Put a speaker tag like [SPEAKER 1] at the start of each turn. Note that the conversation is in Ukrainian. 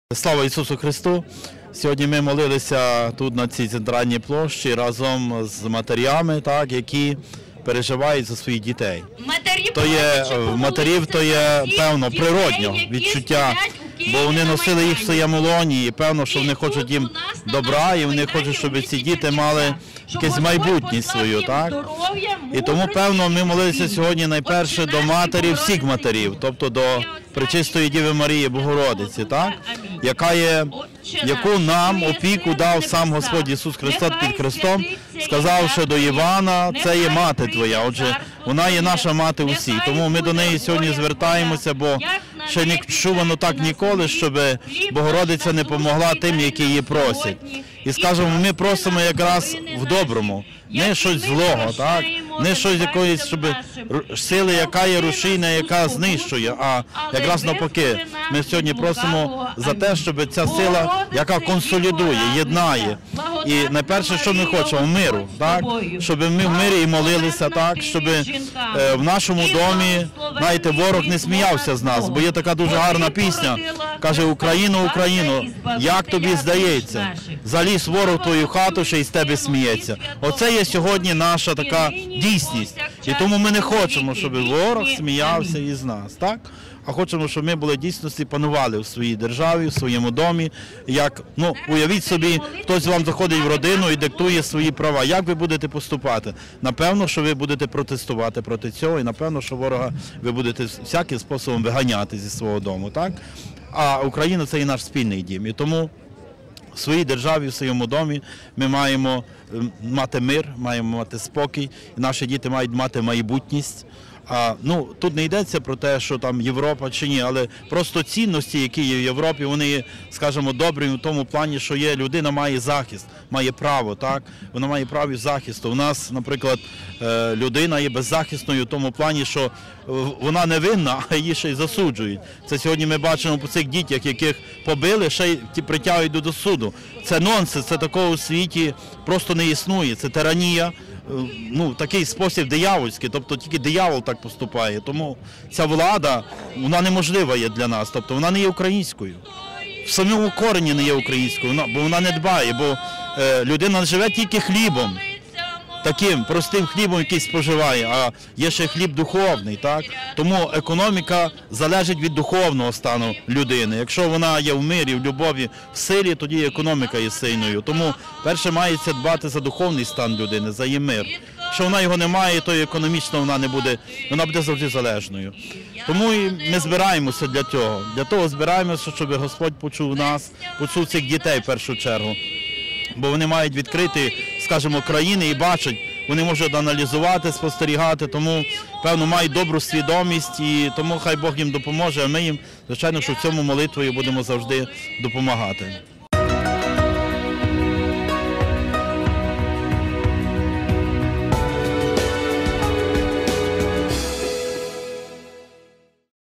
[SPEAKER 1] Слава Ісусу Христу! Сьогодні ми молилися тут на цій центральній площі разом з матерями, які переживають за своїх дітей. Матерів то є, певно, природньо відчуття, бо вони носили їх в своєму лоні, і певно, що вони хочуть їм добра, і вони хочуть, щоб ці діти мали якесь майбутність свою, І тому, певно, ми молилися сьогодні найперше до матері всіх матерів, тобто до Пречистої Діви Марії Богородиці, яку нам опіку дав сам Господь Ісус Христос під Христом, сказавши до Івана, це є мати твоя, отже, вона є наша мати усі, тому ми до неї сьогодні звертаємося, бо ще не чувано так ніколи, щоб Богородиця не помогла тим, які її просять. І скажемо, ми просимо якраз в доброму, не щось злого, не щось якоїсь, щоб сили, яка є рушійна, яка знищує, а якраз навпаки. Ми сьогодні просимо за те, щоб ця сила, яка консолідує, єднає. І найперше, що ми хочемо, миру, щоб ми в мирі і молилися, щоб в нашому домі, знаєте, ворог не сміявся з нас, бо є така дуже гарна пісня, каже: «Україно, Україно, як тобі здається, заліз ворог в твою хату, ще й з тебе сміється». Оце є сьогодні наша така дійсність. І тому ми не хочемо, щоб ворог сміявся із нас, а хочемо, щоб ми були дійсності, панували в своїй державі, в своєму домі. Уявіть собі, хтось вам заходить в родину і диктує свої права. Як ви будете поступати? Напевно, що ви будете протестувати проти цього, і напевно, що ворога ви будете всяким способом виганяти зі свого дому, А Україна – це і наш спільний дім. І тому в своїй державі, в своєму домі ми маємо мати мир, маємо мати спокій, і наші діти мають мати майбутність. Тут не йдеться про те, що там Європа чи ні, але просто цінності, які є в Європі, вони є, скажімо, добрі в тому плані, що людина має захист, має право, Вона має право захисту. У нас, наприклад, людина є беззахисною в тому плані, що вона невинна, а її ще й засуджують. Це сьогодні ми бачимо по цих дітях, яких побили, ще й притягують до суду. Це нонсенс, це такого у світі просто не існує, це тиранія. Такий спосіб диявольський, тобто тільки диявол так поступає. Тому ця влада, вона неможлива є для нас, тобто вона не є українською. В самому корені не є українською, бо вона не дбає, бо людина живе тільки хлібом, таким простим хлібом, який споживає, а є ще хліб духовний, Тому економіка залежить від духовного стану людини. Якщо вона є в мирі, в любові, в силі, тоді економіка є сильною. Тому перше мається дбати за духовний стан людини, за її мир. Якщо вона його не має, то економічно вона буде завжди залежною. Тому і ми збираємося для цього. Для того збираємося, щоб Господь почув нас, почув цих дітей в першу чергу. Бо вони мають відкрити, скажімо, країни і бачать, вони можуть аналізувати, спостерігати, тому, певно, мають добру свідомість, і тому хай Бог їм допоможе, а ми їм, звичайно, що в цьому молитвою будемо завжди допомагати.